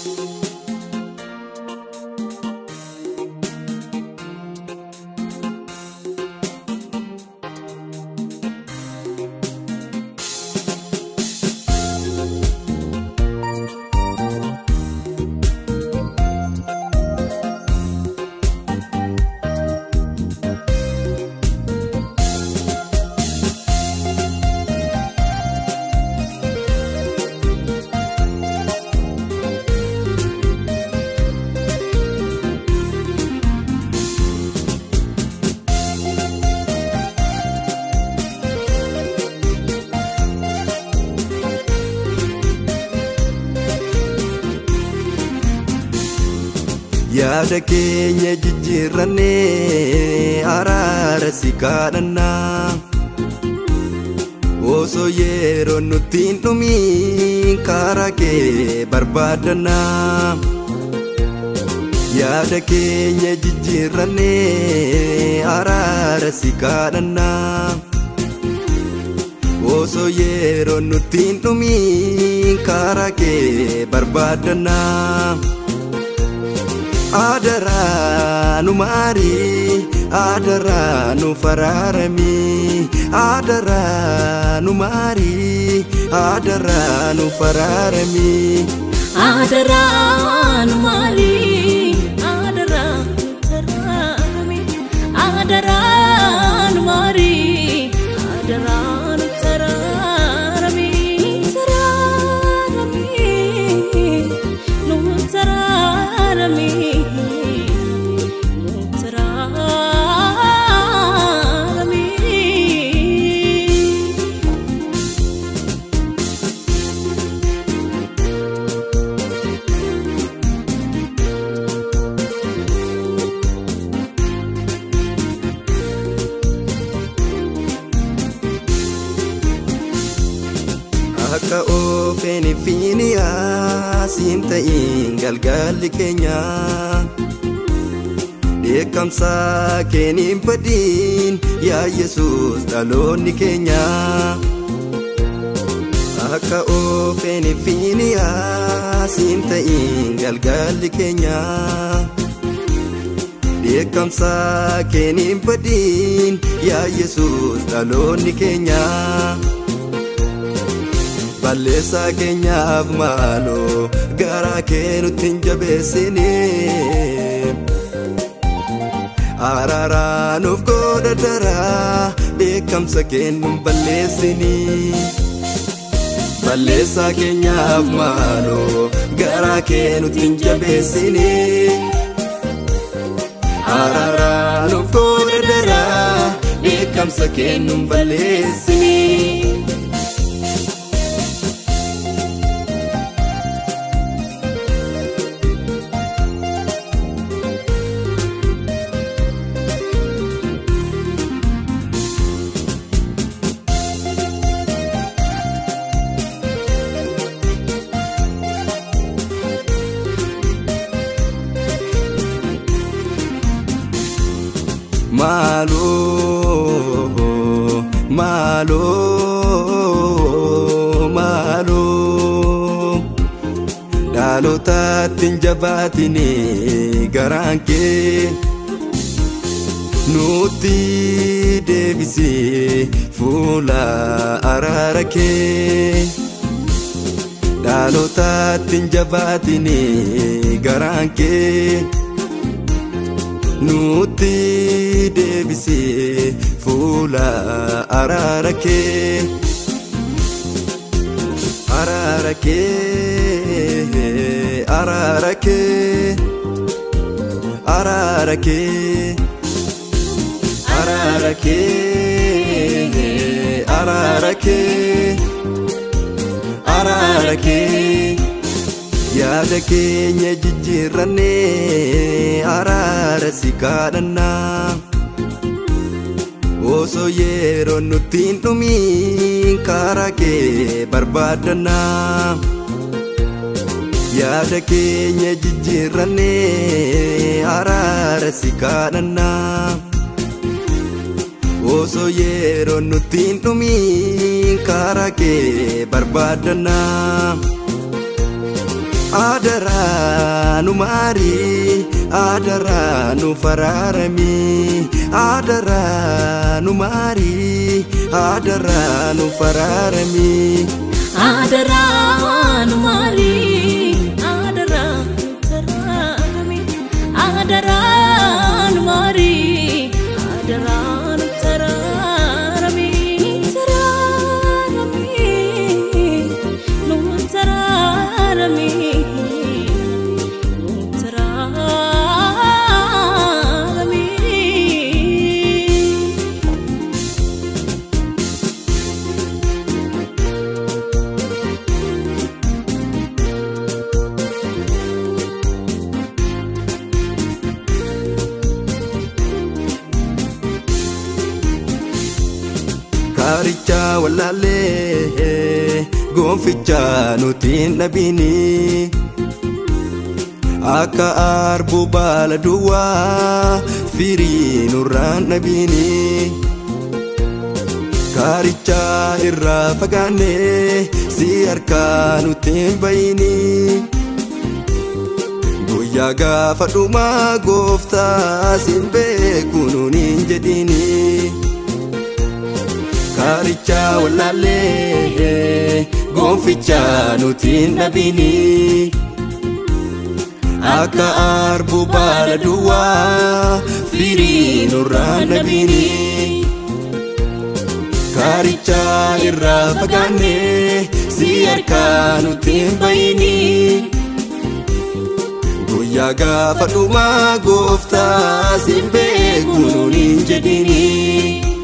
Yaada keenya jijjiirrannee araara si kadhannaa osoo yeroo nutti hin dhumiin karaa kee barbaadannaa. Yaada keenya jijjiirrannee araara si kadhannaa osoo yeroo nutti hin dhumiin karaa kee barbaadannaa. Adara nu mari, adara nu fararami, adara nu mari, adara nu fararami, adara nu mari, adara nu fararami, adara nu mari, adara nu fararami, fararami, nu fararami. Akka oofeen fiiniyaa siin ta'in galgalli keenya dheekkamsa keeniin badiin yaa Yesuus dhaloonni keenya. Akka oofeen fiiniyaa siin ta'in galgalli keenya dheekkamsa keeniin badiin yaa Yesuus dhaloonni keenya. Balleessa keenyaaf maaloo garaa kee nutti hin jabeessine araara nuuf godha daraa dheekkamsa kee nun balleessini. Balleessa keenyaaf maaloo garaa kee nutti hin jabeessine araara nuuf godha daraa dheekkamsa kee nun balleessini. Malo, malo, malo, dhalootaatti jabaatini garaan kee nutti deebisee fuula araara kee. Dhalootaatti jabaatini garaan kee nutti deebisee fuula araara kee. Araara kee, araara kee, araara kee, araara kee, araara kee, araara kee. Yaada keenya jijjiirrannee araara si kadhannaa osoo yeroo nutti hin dhumiin karaa kee barbaadannaa. Yaada keenya jijjiirrannee araara si kadhannaa osoo yeroo nutti hin dhumiin karaa kee barbaadannaa. Adara nu mari, adara nu fararami, adara nu mari, adara nu fararami. Adara nu mari, adara nu fararami, adara nu mari, adara nu fararami, nu fararami. Karicha walale gonficha nutin nabini Aka arbu bala dua firi nuran nabini Karicha irra fagane si arka nutin bayini Guyya gafa dhuma gofta simbe kununin jedini Karicha walale gonficha nutin nabini Aka arbu bala dua firi nuran nabini Karicha irra fagane si arka nutin bayini Guyya gafa dhuma gofta simbe kununin jedini